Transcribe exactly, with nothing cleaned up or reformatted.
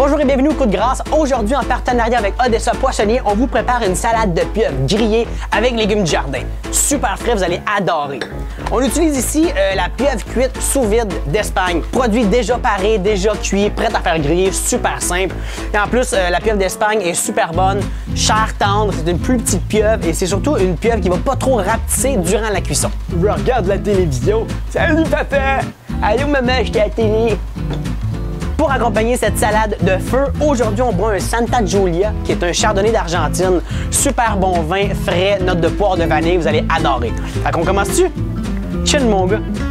Bonjour et bienvenue au Coup de grâce. Aujourd'hui, en partenariat avec Odessa Poissonnier, on vous prépare une salade de pieuvre grillée avec légumes du jardin. Super frais, vous allez adorer. On utilise ici euh, la pieuvre cuite sous vide d'Espagne. Produit déjà paré, déjà cuit, prêt à faire griller, super simple. Et en plus, euh, la pieuvre d'Espagne est super bonne, chair tendre, c'est une plus petite pieuvre et c'est surtout une pieuvre qui va pas trop rapetisser durant la cuisson. Je regarde la télévision. Salut papa! Allô maman, j'étais à la télé. Pour accompagner cette salade de feu, aujourd'hui on boit un Santa Giulia qui est un chardonnay d'Argentine. Super bon vin, frais, note de poire de vanille, vous allez adorer. Fait qu'on commence-tu? Chill mon gars!